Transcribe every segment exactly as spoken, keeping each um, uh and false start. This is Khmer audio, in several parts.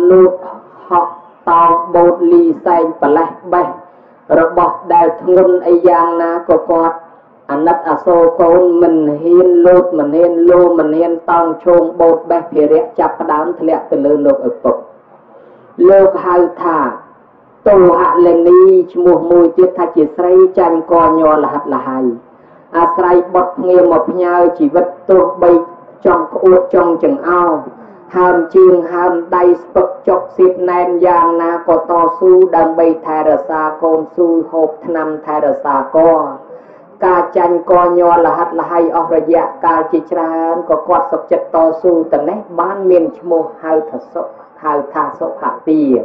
lụt họ tàu bột lì xanh và lạch bạch rồi bỏ đào thôn ấy giang na có quạt anh nát à sô con mình hiên lụt mình hiên lô mình hiên tàu chôn bột bạch thì rẽ chạp đám thì lẹ từ lơ lục ở bột lục hai thả tổ hạ lên đi mùa mùi tiết thạch chỉ xây chanh co nhỏ là hạt là hay à xây bọt nghe một nhau chỉ vật tổ bay trong uất trong chừng ao hàm chương hàm đầy bậc chọc xịt nền giang na có to su đầm bay thai ra xa con su hộp năm thai ra xa co ca chanh co nhỏ là hạt là hay ở ra dạ ca chỉ tràn có quạt sọc chất to su tầng nét bán miền mùa hai thật sốc hai tha sốc hạ tìa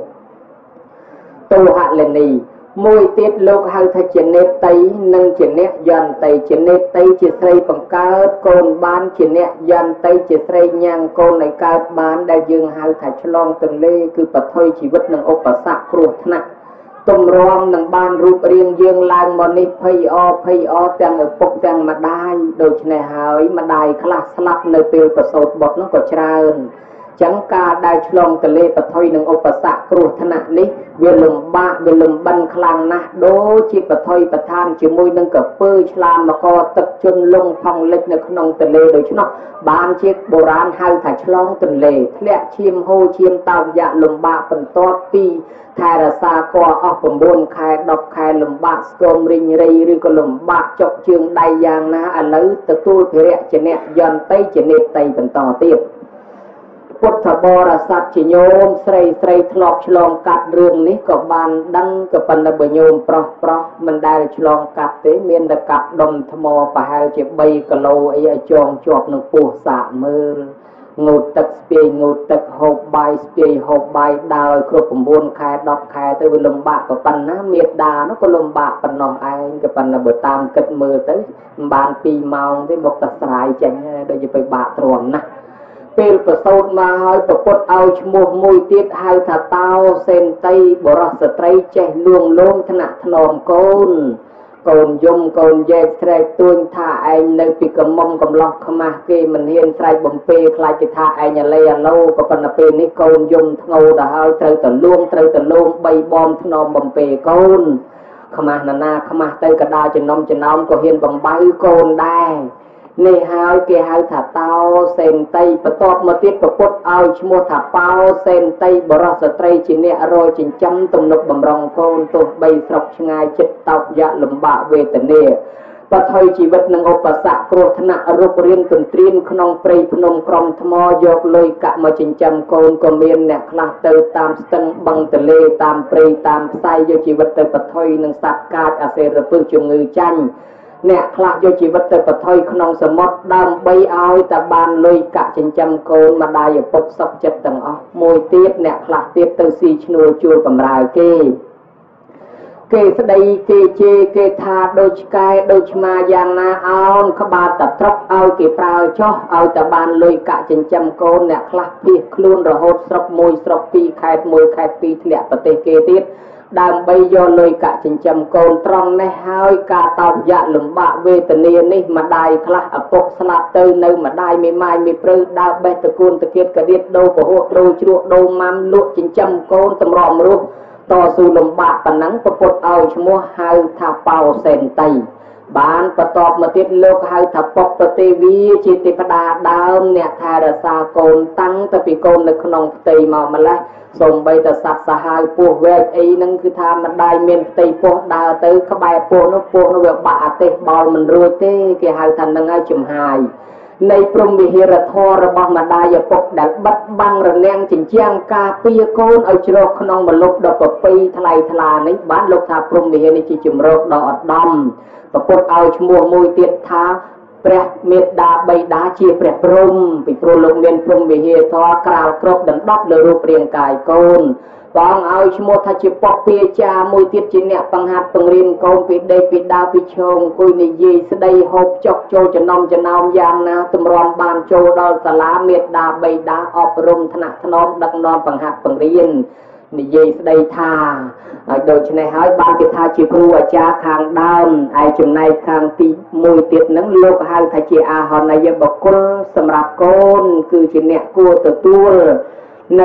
tổ hạ lên đi môi tiết lục hai thay chuyển nét tây nâng chuyển nét dần tây chuyển nét tây chỉ xây bằng cao côn ban chuyển nét dần tây chỉ xây nhang côn này cao ban đại dương hai thay chlong từng lê cứ bật thôi chỉ vứt nâng ốp và sạc ruột nặng tôm rong nâng ban rụp riêng dương lang mòn nít pay o pay o tiếng ở bốc tiếng mà đai đôi này hỏi mà đai class slap nơi tiêu và sốt bọt nó có tràn chẳng ca đại chlong từng lê bật thôi nâng ốp và sạc ruột nặng ní về lùm ba về lùm băn khlang na đố chỉ bật thôi bật than chỉ môi nâng cờ phơi làm mà co tập chân lông phong lịchនៅក្នុងទន្លេដូចនោះបានជាបុរាណហៅថាឆ្លងទន្លេធ្លាក់ឈាមហូរឈាមតោយ៉ាលំបាកបន្ទាប់ពីថែរក្សាកអស់9ខែ10ខែលំបាកស្គមរិញរៃឬក៏លំបាកចុកជើងដៃយ៉ាងណាឥឡូវទទួលភិរៈជាអ្នកយន្តតីជានេតីបន្តទៀតពុទ្ធបរិស័ទជាញោមស្រីស្រីធ្លាប់ឆ្លងកាត់រឿងនេះក៏បានដឹងក៏ប៉ុន្តែបើញោមប្រុសប្រុសមិនដែលឆ្លងកាត់ទេមានតែកាត់ដុំថ្មប្រហែលជា3គីឡូអីឲ្យចងជាប់នឹងពោះសាកមើលងូតទឹកស្ពាយងូតទឹកហូបបាយស្ពាយហូបបាយដើរគ្រប់9ខែ10ខែទៅវាលំបាកក៏ប៉ុណ្ណាមេដានោះក៏លំបាកប៉ុណ្ណោះឯងក៏ប៉ុន្តែបើតាមគិតមើលទៅមិនបាន2ម៉ោងទេមកតែស្រាយចេញដូចជាទៅបាក់ទ្រាំណាស់ពេលប្រសូតមកហើយប្រពុតឲ្យឈ្មោះមួយទៀតហៅថាតោសេនតីបរោះស្ត្រីចេះលួងលោមថ្នាក់ថ្នមកូនកូនយំកូនយែកស្រែកទួញថាឯងនៅពីកំមុំកំឡោះខ្មាស់គេមិនហ៊ានស្រែកបំពេខ្លាចគេថាឯងអាឡេអាឡូក៏ប៉ុន្តែពេលនេះកូនយំធ្ងោទៅហើយត្រូវទៅលួងត្រូវទៅលួងបីបំធ្នមបំពេកូនខ្មាស់ណានាខ្មាស់ទៅក៏ដើរចំណុំចំណោមក៏ហ៊ានបំបៅកូនដែរនេះហើយគេហៅថាតោសេនតីបន្ទាប់មកទៀតប្រពុតឲ្យឈ្មោះថាបោសេនតីបរោះស្ត្រីជាអ្នករយចិញ្ចឹមទំនុកបំរុងកូនទោះបីស្រុកឆ្ងាយចិត្តតោកយ៉ាលំបាកវេទនាបថុយជីវិតនឹងឧបសគ្គគ្រោះថ្នាក់រូបរាងទន្ទ្រានក្នុងព្រៃភ្នំក្រំថ្មយកលុយកាក់មកចិញ្ចឹមកូនក៏មានអ្នកខ្លះទៅតាមស្ទឹងបឹងទលេតាមព្រៃតាមផ្ទៃយកជីវិតទៅបថុយនឹងសត្វកាចអាសេរពឹសជំងឺចាញ់អ្នកខ្លះយកជីវិតទៅបថុយក្នុងសមុទ្រដើម្បីឲ្យតែបានលុយកាក់ចិញ្ចឹមកូនម្ដាយឪពុកសុខចិត្តទាំងអស់មួយទៀតអ្នកខ្លះទៀតទៅស៊ីឈ្នួលជួលបម្រើគេគេស្ដីគេជេរគេថាដូចឆ្កែដូចឆ្មាយ៉ាងណាអោនក្បាលតត្រកឲ្យគេប្រើចោះឲ្យតែបានលុយកាក់ចិញ្ចឹមកូនអ្នកខ្លះភៀសខ្លួនរហូតស្រុកមួយស្រុកពីរខេត្តមួយខេត្តពីរធ្លាក់ប្រទេសគេទៀតដើម្បីយកលុយកាក់ចិញ្ចឹមកូនត្រង់នេះហើយការតោកយ៉ាលំបាកវេទនានេះម្ដាយខ្លះឪពុកស្លាប់ទៅនៅម្ដាយមេម៉ាយមេព្រៅដើរបេះតកូនតកៀតកដៀតដូរពហុដូរជ្រក់ដូរម៉ាំលក់ចិញ្ចឹមកូនតម្រក់មរុះតស៊ូលំបាកប៉ុណ្ណឹងប្រពុតឲ្យឈ្មោះហៅថាបោសេនតីបានបន្ទាប់មកទៀតលោកហៅថាពុកទេវីជាទេវតាដើមអ្នកថែរក្សាកូនតាំងទៅពីកូននៅក្នុងផ្ទៃមកម្លេះសូម្បីតែសត្វសាហាវពោះវែកអីហ្នឹងគឺថាមិនដាយមានផ្ទៃពោះដើរទៅក្បែរពោះនោះពោះនោះវាបាក់អាទេសបោលមិនរួចទេគេហៅថានឹងឲ្យចំហាយនៃព្រំវិហារធម៌របស់ម្ដាយឪពុកដែលបិទបាំងរនាំងចិញ្ចាំងការពារកូនឲ្យជ្រកក្នុងមលុបដ៏ប្រពៃថ្លៃថ្លានេះបានលោកថាព្រំវិហារនេះជាជំរកដ៏ឧត្តមប្រពុតឲ្យឈ្មោះមួយទៀតថាព្រះមេត្តាបិតាជាព្រះព្រំពីព្រោះលោកមានព្រំវិហារធម៌ក្រាលគ្រប់ដណ្ដប់លើរូបរាងកាយកូនបងឲ្យឈ្មោះថាជាពកពាចាមួយទៀតជាអ្នកបង្ហាត់បង្រៀនកូនពីដេកពីដើរពីឈោងអង្គុយនិយាយស្ដីហូបចុកចូលចំណោមចំណោមយ៉ាងណាទម្រាំបានចូលដល់សាលាមេត្តាបិតាអប់រំថ្នាក់ថ្នមដឹកនាំបង្ហាត់បង្រៀននិយាយស្ដីថាហើយដូច្នេះហើយបានគេថាជាគ្រូអាចារ្យខាងដើមឯចំណែកខាងទីមួយទៀតហ្នឹងលោកហៅថាជាអាហនយបុគ្គលសម្រាប់កូនគឺជាអ្នកគួរទទួលនៅ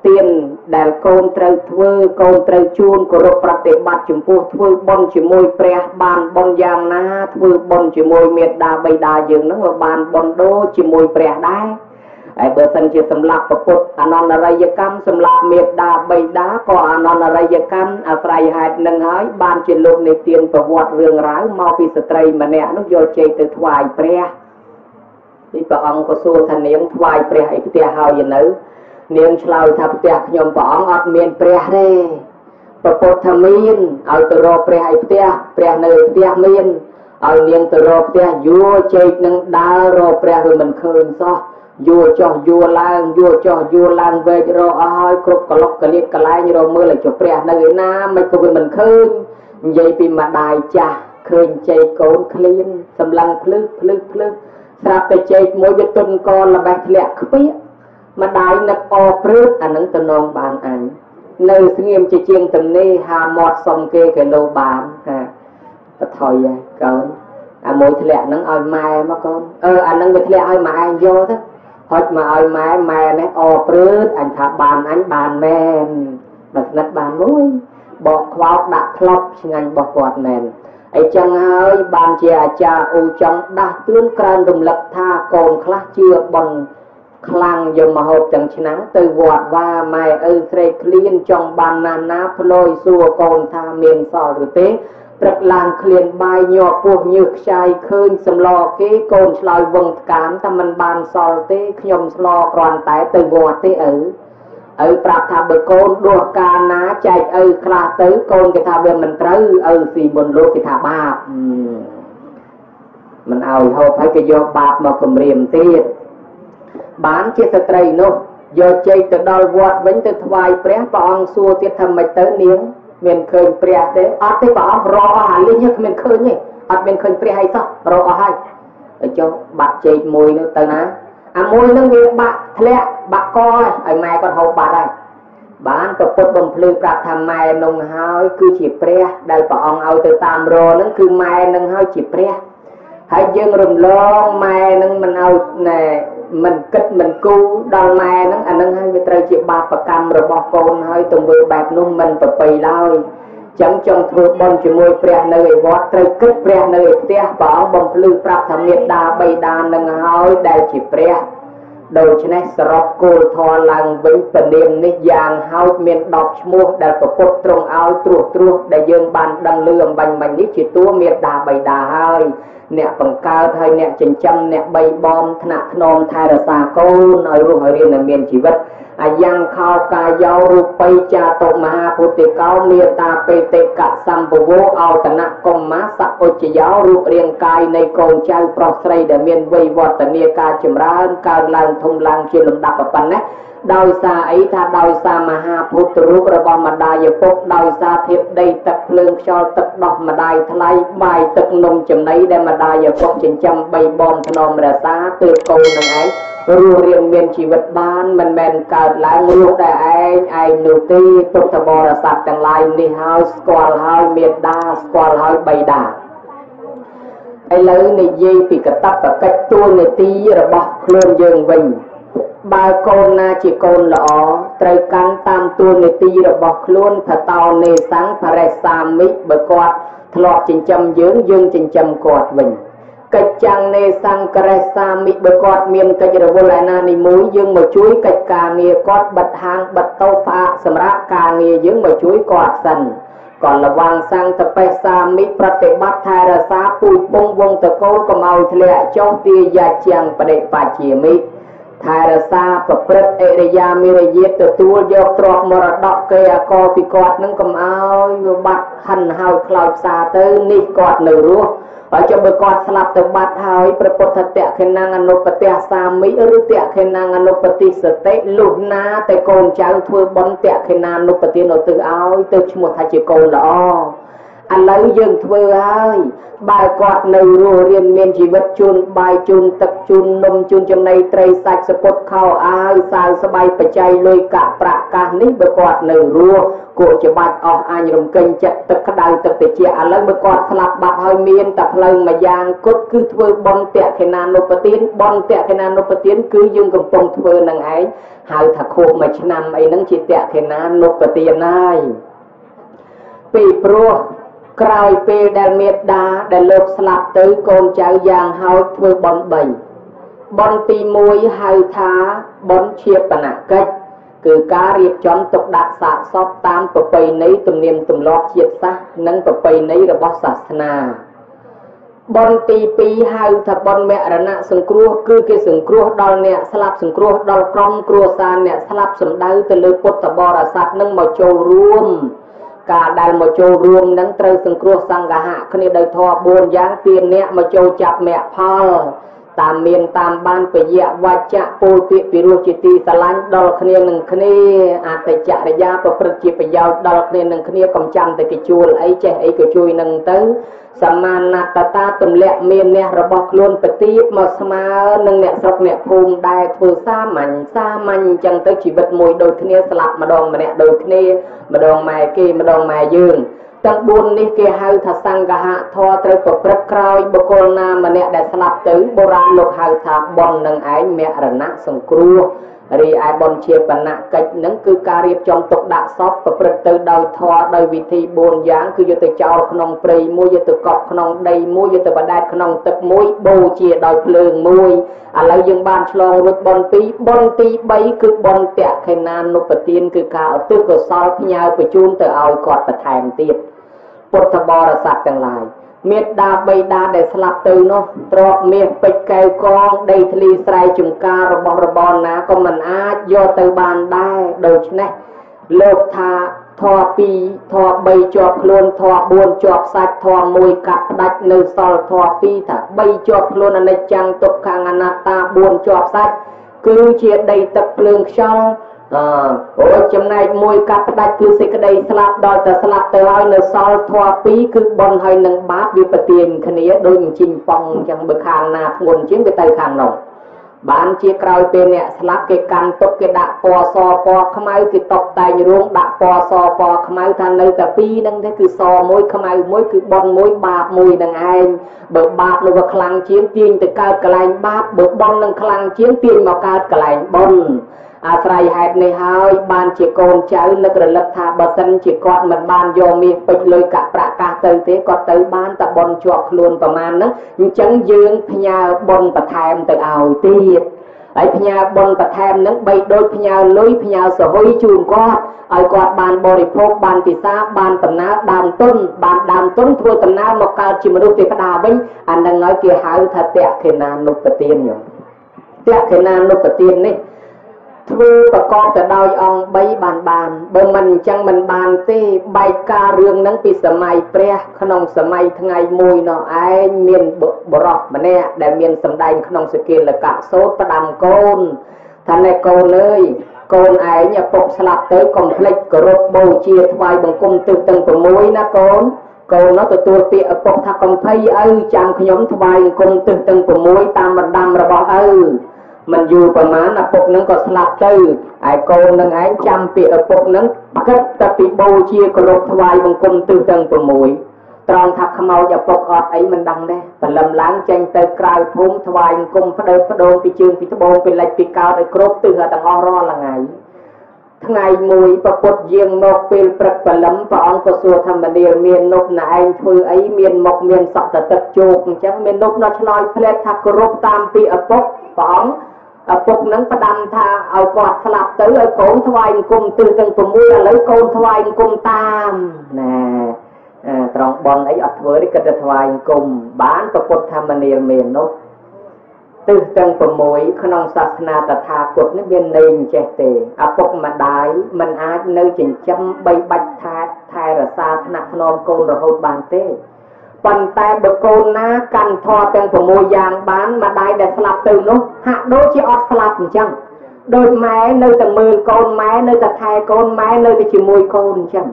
tiền đàn côn trời thưa côn trời chuôn của rốt bạc để bát chủng phu thưa bon chỉ môi pre bàn bon giang na thưa bon chỉ môi miệt đà bay đà dừng nó mà bàn bon đô chỉ môi pre đái ai bữa thân chỉ sầm lạp bậc bột anh non là rai cam sầm lạp miệt đà bay đá có anh non là rai cam à rai hạt nâng hái ban chỉ lục này tiền và vọt rương ráo mau pi sợi mà nè nó vô chơi từ thoại pre đi bà ông có xua thành niệm thoại pre hay tia hào gì nữa niệm slau tháp tia nhom bà ông ọt miền pre đây bà bột tham miên ở từ rô pre hay tia pre nơi tia miên ở niệm từ rô tia vô chơi nâng đá rô pre rồi mình khơi sao vua cho vua lang vua cho vua lang về rồi ai cướp cả lóc cả liệt cả lai như rồi mưa lại chụp rẻ nơi na mấy cô mình khơi vậy vì mà đài cha khơi chạy cồn clean sầm lăng plư plư plư sạp để chạy mỗi việc tuần con là bạch lẹ khía mà đài nặc o prứt anh nâng tận nong bàn ảnh nơi xứ nghiêm chỉ chiên tầm nê hà mọt xong kê cái lô bàn à thôi con à mỗi lẹ nâng oi mai mà con ơ anh nâng việc lẹ oi mai vô đó hỏi mà ơi mẹ mẹ này o prứt anh thả bàn anh bàn men bật nát bàn mũi bỏ khoác đã khóc ngành bỏ quạt nền ấy chẳng hơi bàn chè cha u trong đã tương cran đùm lập tha còn khá chưa bằng khlang dùng mà hộp chẳng nắng từ vọt và mẹ ơi srei clean trong bàn nà ná plôi xua còn tha miền sò rồi tế rất làng liền bài nhỏ buộc như trai khơi xâm lo cái côn sloi vâng cán ta mình bàn sò tế nhom lo còn tái từ vọt tế ở ở prap tha bờ côn đua ca ná chạy ở khla tới côn cái tha bên mình tới ở xì bồn lô cái tha ba mình ao hộp phải cái do bạc mà cầm riềm tiết bán chiếc sợi trai nô do chơi từ đôi vọt vẫn từ thoại pré bong xua tiết thầm mạch tới niếng mình khơi pré đấy ắt thế bảo rò hẳn lên nhá mình khơi nhỉ ắt mình khơi pré hay sao rò hay để cho bạc chơi môi nó tới ná à môi nó nghe bạc lẹ bạc coi ở mai còn hậu bạc đây bán tập bột bầm phơi bạc tham mai nông hơi cứ chỉ pré đại bong ao từ tam rò nó cứ mai nông hơi chỉ pré hãy dừng rùm lon mai nông mình ao nè mình kết mình cứu đòn mai nó anh nâng hơi về trời chỉ ba bậc cam rồi bỏ con hơi từng vừa bạc nung mình tập bì lao chẳng trong thừa bon chỉ môi pre nơi vót trời kết pre nơi tia bỏ bom lư prap tham miệt đa bay đa nâng hơi đại chỉ pre đầu trên này srop cô thò làng vĩnh phần niệm ní giang hơi miền đọc mua đại tập bột trong áo truột truột đại dương bàn đằng lương bành bành ní chỉ tua miệt đa bay đa hơi nè bằng cao thay nè chỉnh châm nè bay bom thạ non thay ra xa côn ở ruộng ở riêng là miền chỉ vật à giang khao ca giáo ru bay cha tổ ma phù tê cao miệt ta pe tê cả sam bồ vô ao tận nặng công má sắc ôi chỉ giáo ru riêng caiในกองใจปลอกใส่แต่เมียนวัยวอดแต่เนียกาจมร้านการลางทงลางเชียร์ลำดับปันนะดอยซาไอ้ท่าดอยซามหาพุทธรูประบอมดายปกดอยซาเทพได้ตักเพลิงชอตักดอกมาได้ทลายใบตักนมจำในได้มาได้ปกจินจำใบบอมถนอมระซาเตือนโกนไงรูเรียนเมียนชีวิตบ้านมันแมนการล้างรูแต่ไอ้ไอ้นูตีพุทธบริษัทต่างลายนี่เฮาสกอลเฮาเมียดาสกอลเฮาใบดาไอ้เลยในยี่ปีกตับกับกัดตัวในตีระบอบเคลื่อนยืงวิ่งบายโกนนาจีโกนหล่อไตรกันตามตัวในตีระบอบคล้วนถ้าเตาในสังพระสามิบกอดทลอกจินจำยืงยืงจินจำกอดวิ่งกัจจังในสังกระสามิบกอดเมียนกัจระโบราณในมุ้ยยืงมาช่วยกัจกาเงียกอดบัดหางบัดเต้าฟ้าสำรับกาเงียยืงมาช่วยกอดสันก่อนระวังสังตะเปสามิปฏิบัติไทยรักษาปุยปงวงตะโกนก็เมาทะเลจ้องตียาเจียงประเดปาเชียมิไทยรักษาประพฤติเอริยามิริยตัวตัวยกตรอกมรดกเกียกอปิกอดนั่งก็เมาบัดหันหายคลายซาเตอร์นี่กอดหนึ่งรู้ở trong bờ con slap từ bát haiประพฤติเตะขนังอนุปติสามิหรือเตะขนังอนุปติสเตลุนาแต่โกนเจ้าทั่วบนเตะขนังอนุปติโนตือเอาตือชมวดทาจิโกนละอ้อ anh lấy dương thưa ai bài quạt nơi rùa riêng miền chỉ vật chun bài chun tập chun nôm chun trong này tray sạch spot khao ai sao sẽ bay phải chạy lôi cả bạ cả nít bài quạt nơi rùa của chỉ bạch ở ai dùng kênh chạy tập các đại tập để chia anh lấy bài quạt slap bạc hơi miền tập lần mà giang cốt cứ thưa bon tẹt cái nan nộp tiến bon tẹt cái nan nộp tiến cứ dương cầm pong thưa năng ấy hai thằng khô mà năm ấy nắng chỉ tẹt cái nan nộp tiền này bị pro cài pe đàn miệt đá để lột sạp tới con cháu giang hao thưa bón bầy bón tì môi hai thá bón chia bà nạ cách cứ cá riêng chón tục đạt xạ sóp tam bà bầy nấy tùm niềm tùm lọt chiết sắc nâng bà bầy nấy là bó sạc na bón tì pi hai thá bón mẹ ra nạ sừng cua cứ cái sừng cua đo nẹ sạp sừng cua đo trong cua xa nẹ sạp sừng đáy từ lưu bút tà bò ra sạp nâng màu châu ruông cả đại một châu ruộng nắng trời sừng cua sang cả hạ khi đời thọ buồn giáng tiền nè mà châu chặt mẹ phal tam miền tam ban phải dẹt và chạ pol bị bị ruột chỉ tì sả lanh đo khi nâng khi à tại chạ để giá và bật chỉ phải giao đo khi nâng khi cầm chăm tại cái chuột ấy trẻ ấy cái chui nâng tới samana tata tụm lẹ miền nè rồi bọc luôn phải tiếp mà sama nâng nè sọc nè phun đai phun sa mảnh sa mảnh chẳng tới chỉ bật mùi đôi khi sạp mà đòn mà nè đôi khi mà đòn mài kia mà đòn mài dương tăng buồn ní kia hai thà sang cả hạ thọ tới bậc bậc cày bậc con nam mà nè để sạp tới bồ ra lục hai thà bon nâng ái mẹ rần nát sông cua ri ai bon chia bản nạ cách nâng cứ cà riệp trong tục đạ sóp bậc bậc tới đôi thọ đôi vị thi buồn dáng cứ vô từ chào khung prey mua vô từ cọp khung đầy mua vô từ bát đai khung tập muối bầu chia đôi phượng muối à lấy dương ban chlong rút bon tí bon tí bay cứ bon tẹt khai nan nộp tiền cứ cào tư cửa sau phía nhau phải chun từ ao cọt và thèm tiệt bột thà bò là sạch chẳng lại miệt đa bay đa để sạp từ nó trọt miệt bịch kèo con đầy thli sài chủng ca rồi bò rồi bò ná còn mình á do từ bàn đai đầu này lột thà thọ pi thọ bay chọp luôn thọ buồn chọp sạch thọ mùi cặp đạch nơi sol thọ pi thà bay chọp luôn anh ấy chẳng tục khang anh ta buồn chọp sạch cứ chia đầy tập lương sau ôi chấm này mùi cặp đạch cứ xích đây sạp đòi ta sạp từ hơi nơi sol thọ pi cứ bon hơi nâng bát vì bà tiền khá nế đôi mình chinh phong chẳng bực hàng nà nguồn chiếm cái tay khang nồng bạn chia cày pe nè sạp cái can tục cái đạ po so po khmai cái tóc tay như ruộng đạ po so po khmai than nơi ta pi nâng thế cứ so môi khmai môi cứ bon môi bạc mùi nâng ai bờ bạc nó vào khlang chiến tiền từ cao cả lành bát bờ bon nâng khlang chiến tiền màu cao cả lành bon à sài hạt này hơi ban chỉ con cháu lực rồi lực thà bờ sân chỉ con mình ban do miền bịch lôi cả bạ cả từ thế còn tới ban ta bon chọt luônประมาณ đó chẳng dương nhà bon bật thèm từ ảo tiệt ấy nhà bon bật thèm nắng bay đôi nhà lối nhà sở hữu chùm con ấy còn ban bồi phô ban tì sa ban tầm ná đàm tuân ban đàm tuân thua tầm ná một cao chỉ mà đôi thì cái đà binh anh đang nói kia hái thật tẹt khi nào nộp tiền nhỉ tẹt khi nào nộp tiền đấy thưa bà con từ đôi ông bấy bàn bàn bởi mình chẳng mình bàn tê bài ca rương nắng bị sơ mây pre khăn sơ mây ngày mùi nó ai miền bộ rọt mà nè để miền sầm đành khăn sự kia là cả sốt và đàm côn thằng này con ơi con ấy nhà bọc sạp tới complex của rốt bầu chia thoại bằng cung từ từng của mùi ná con con nó từ tôi bị bọc thạc công thay ơi chẳng khi nhóm thoại cung từ từng của mùi tam mặt đàm rồi bỏ ơi mình dùประมาณ là bột nâng có sạp tư ai cô nâng ấy chăm bị ở bột nâng kết ta bị bầu chia có lột thoại bằng cung tư tầng của mũi tròn thật khmau và bột ọt ấy mình đăng đây và lầm láng chanh tới cài phúng thoại bằng cung phát đơn phát đôn bị chương bị thô bị lệch bị cao để crop từ ở tầng oro là ngày ngày mùi và bột riêng một pil bật và lấm và ông có xua thầm và điều miền nộp là anh thôi ấy miền mộc miền sọ tập tập chuột chẳng miền nộp nó lôi plek thật crop tam bị ở bột và ông phục nâng phát đâm tha ở quạt sạp tới ở côn thoại cùng từ từng của mùi là lấy côn thoại cùng tam nè trong bọn ấy ập với đi kết thoại cùng bán và phục tham mà nìa miền nốt từ từng của mùi khăn ông sát na ta tha cuộc nước biên nền trẻ tề à phục mà đáy mình ai nơi chỉnh châm bay bạch thai thai ra xa nạc non côn rồi hôn bàn tê phần tay bậc côn ná căn thọ tên của mùi giang bán mà đáy để sạp từ nó hạ đôi chỉ ọt sạp chăng đôi máy nơi tầng mười côn máy nơi tầng hai côn máy nơi tầng chỉ mùi côn chăng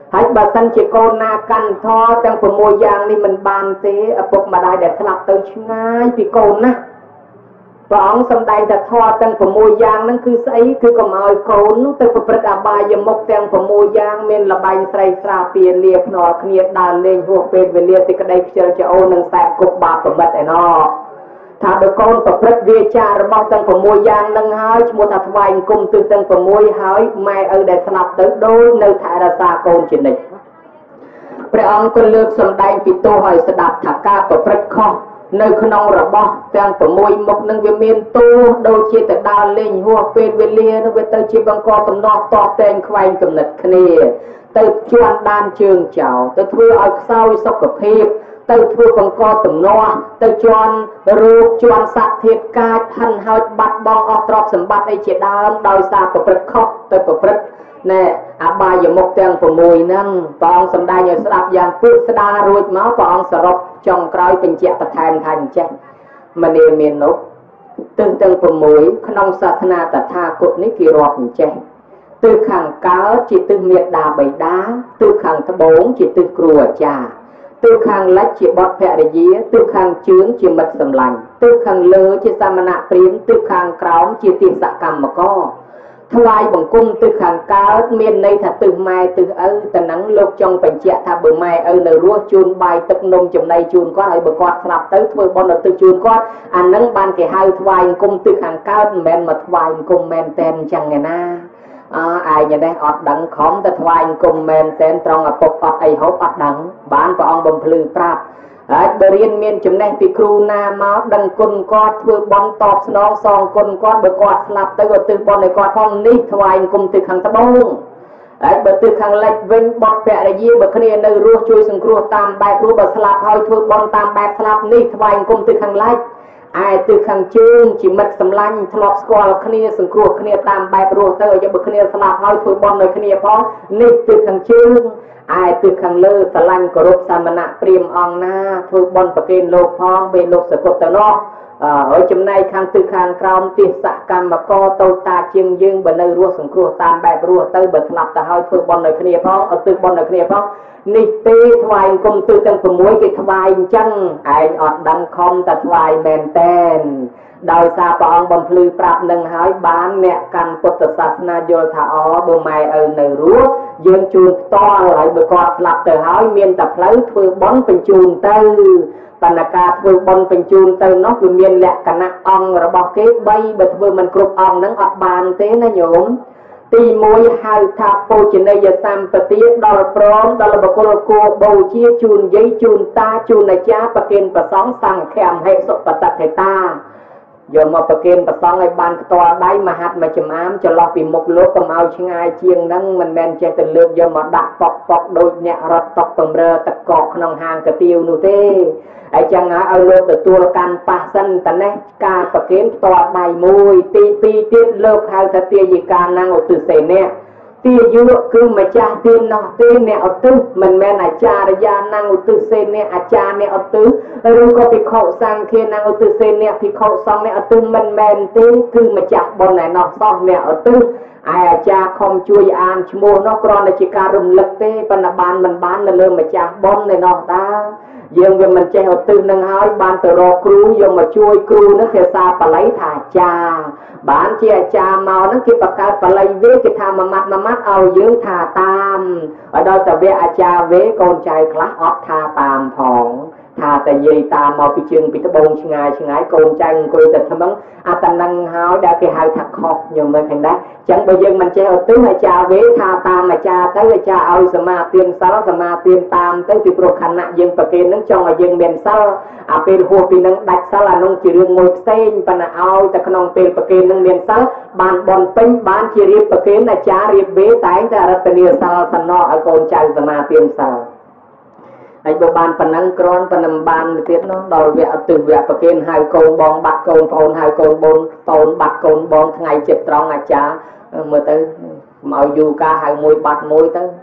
ហើយបើសិនជាកូនណាកាន់ធម៌ទាំងប្រមូលយ៉ាងនេះមិនបានទេឪពុកម្ដាយដែលស្លាប់ទៅឆ្ងាយពីកូនណាព្រះអង្គសម្ដែងថាធម៌ទាំងប្រមូលយ៉ាងហ្នឹងគឺស្អីគឺកុំឲ្យកូនទៅប្រព្រឹត្តអបាយមុខទាំងប្រមូលយ៉ាងមានលបែងស្រីស្រាពាលាភ្នាល់គ្នាដើរលេងហួសពេលវេលាទីក្តីខ្ជិលច្អូននិងខ្សែគប់បាបប្រមិតឯណោះថាបើកូនប្រព្រឹត្តវាចារបស់ទាំងប្រមូលយ៉ាងនឹងហើយឈ្មោះថាថ្វាយអង្គមទិសទាំងប្រមូលហើយម៉ែឪដែលស្លាប់ទៅដូចនៅថែរក្សាកូនជានិច្ចព្រះអង្គក៏លើកសម្ដែងពីទោសឲ្យស្ដាប់ថាការប្រព្រឹត្តខុសនៅក្នុងរបស់ទាំងប្រមូលមុខនឹងវាមានទោសដូចជាទៅដើរលេងហួសពេលវេលានឹងវាទៅជាបង្កកំណោះតតែងខ្វែងគំនិតគ្នាទៅជន់ដានជើងចោលទៅធ្វើឲ្យខ្សោយសុខភាពទៅធ្វើបង្កទំនាស់ទៅជន់រោគជន់សត្វធាតុកាចហិនហោចបាត់បង់អស់ទ្រព្យសម្បត្តិអីជាដើមដោយសារប្រព្រឹត្តខុសទៅប្រព្រឹត្តណែអបាយមុខទាំងប្រមូលហ្នឹងព្រះអង្គសម្ដែងឲ្យស្ដាប់យ៉ាងពិស្ដាររួចមកព្រះអង្គសរុបចុងក្រោយបញ្ជាក់បន្ថែមថាអញ្ចេះមនាមាននោះទិសទាំងប្រមូលក្នុងសាសនាតថាគតនេះគេរាប់អញ្ចេះទិសខាងកើតជាទិសមេត្តាបិតាទិសខាងត្បូងជាទិសគ្រូអាចារ្យទិសខាងលិចជាបុត្រភរិយាទិសខាងជើងជាមិត្តសម្លាញ់ទិសខាងលើជាសាមណៈព្រាហ្មណ៍ទិសខាងក្រោមជាទាសកម្មករថ្វាយបង្គំទិសខាងកើតមានន័យថាទិសម៉ែទិសឪតំណឹងលោកចង់បញ្ជាក់ថាបើម៉ែឪនៅរស់ជូនបាយទឹកនំចំណីជូនគាត់ហើយបើគាត់ស្លាប់ទៅធ្វើបុណ្យឧទ្ទិសជូនគាត់អានឹងបានគេហៅថ្វាយបង្គំទិសខាងកើតមិនមែនមកថ្វាយបង្គំមែនតែនអញ្ចឹងឯណាអើឯងនេះអត់ដឹងខំតែថ្វាយបង្គំមែនតែនត្រង់ឪពុកអត់អីហូបអត់ដឹងបានព្រះអង្គបំភ្លឺប្រាប់ហើយបើរៀនមានចំណេះពីគ្រូណាមកដឹងគុណគាត់ធ្វើបន់តបស្នងសងគុណគាត់បើគាត់ស្លាប់ទៅក៏ទិសបន់ឲ្យគាត់ផងនេះថ្វាយគុំទិសខាងត្បូងហើយបើទិសខាងលិចវិញបត់ភរិយាបើគ្នានៅរស់ជួយសង្គ្រោះតាមបែបរស់បើស្លាប់ហើយធ្វើបន់តាមបែបស្លាប់នេះថ្វាយគុំទិសខាងលិចឯទិសខាងជើងជាមិត្តសម្លាញ់ធ្លាប់ស្គាល់គ្នាសង្គ្រោះគ្នាតាមបែបរស់ទៅឲ្យបើគ្នាស្លាប់ហើយធ្វើបន់ឲ្យគ្នាផងនេះទិសខាងជើងឯទិសខាងលើស្រឡាញ់គោរពសាមណៈព្រាហ្មណ៍អង្គណាធ្វើបន់ប្រគេនលោកផងពេលលោកសគុតទៅនោះហើយចំណែកខាងទិសខាងក្រោមទិសកម្មករតូចតាជាងយើងបើនៅរស់សង្គ្រោះតាមបែបរស់ទៅបើស្លាប់ទៅហើយធ្វើបន់ឲ្យគ្នាផងអត់ធ្វើបន់ឲ្យគ្នាផងនេះទេថ្វាយគុំទិសទាំង៦គេថ្វាយអញ្ចឹងឯងអត់ដឹងខំតែថ្វាយមែនតែនដោយសារព្រះអង្គបំភ្លឺប្រាប់នឹងហើយបានអ្នកកាន់ពុទ្ធសាសនាយល់ថាអូបើម៉ែឪនៅរស់យើងជូនផ្ទាល់ហើយបើគាត់ស្លាប់ទៅហើយមានតែផ្លូវធ្វើបុណ្យបញ្ជូនទៅបណ្ណការធ្វើបុណ្យបញ្ជូនទៅនោះវាមានលក្ខណៈអង្គរបស់គេបីបើធ្វើមិនគ្រប់អង្គហ្នឹងអត់បានទេណាញោមទីមួយហៅថាពោជនីយសម្បទាដល់ព្រមដល់បុគ្គលគួរបូជាជូនយាយជូនតាជូនអាចារ្យប្រគេនប្រសង់សង្ឃមហេសុបតថេតាយកមកប្រគេនប្រសង់ឲ្យបានផ្ទាល់ដៃមហាត់មកចំអាមចន្លោះពីមុខលោកកុំឲ្យឆ្ងាយជាងហ្នឹងមិនមែនចេះតែលើកយកមកដាក់ប៉ុកប៉ុកដូចអ្នករត់តុកបំរើទឹកកកក្នុងហាងកាទៀវនោះទេហើយចឹងហើយឲ្យលោកទទួលកាន់ប៉ះសិនតនេះការប្រគេនផ្ទាល់ដៃមួយទីពីរទៀតលោកហៅថាទាយិកាណាំងឧទ្ទិសេនៈទាយុគឺម្ចាស់ទាននោះទេអ្នកឧទ្ទិសមិនមែនអាចារ្យាណាំងឧទ្ទិសេនៈអាចារ្យអ្នកឧទ្ទិសឬក៏ភិក្ខុសង្ឃាណាំងឧទ្ទិសេនៈភិក្ខុសង្ឃអ្នកឧទ្ទិសមិនមែនទេគឺម្ចាស់បុណ្យឯណោះសោះអ្នកឧទ្ទិសឯអាចារ្យខំជួយអានឈ្មោះនោះគ្រាន់តែជាការរំលឹកទេប៉ុន្តែបានមិនបាននៅលើម្ចាស់បុណ្យឯណោះតាយើងវាមិនចេះឧទ្ទិសនឹងហើយបានទៅរកគ្រូយកមកជួយគ្រូនឹងភាសាបាលីថាអាចារ្យបានជាអាចារ្យមកហ្នឹងគេបង្កើតបាលីវេគេថាមួយម៉ាត់មួយម៉ាត់ឲ្យយើងថាតាមឲ្យដល់តែវាអាចារ្យវេកូនចៅខ្លះអត់ថាតាមផងថាតែយាយតាមមកពីជើងពីត្បូងឆ្ងាយឆ្ងាយកូនចៅអង្គុយតែថ្មឹងអាតនឹងហើយដែលគេហៅថាខុសញោមមើលឃើញដែរអញ្ចឹងបើយើងមិនចេះឧទ្ទិសអាចារ្យវេថាតាមអាចារ្យទៅអាចារ្យឲ្យសមាទានសិលសមាទានតាមទៅពីព្រោះខណៈយើងប្រគេននឹងចង់ឲ្យយើងមានសិលអាពេលហួសពីនឹងដាច់សិលអានោះជារឿងមួយផ្សេងប៉ុន្តែឲ្យតែក្នុងពេលប្រគេននឹងមានសិលបានបនពេញបានជារៀបប្រគេនអាចារ្យរៀបវេតែងតែរតនាសិលសំណោឲ្យកូនចៅសមាទានសិលហើយបើបានប៉ុណ្ណឹងក្រនប៉ុណ្ណឹងបានទៀតនោះដល់វគ្គឧទ្ទិសវគ្គប្រគេនហៅកូនបងបាត់កូនប្អូនហៅកូនបងប្អូនបាត់កូនបងថ្ងៃចិត្តត្រង់អាចារ្យមើលទៅមកយូរការហៅមួយបាត់មួយទៅ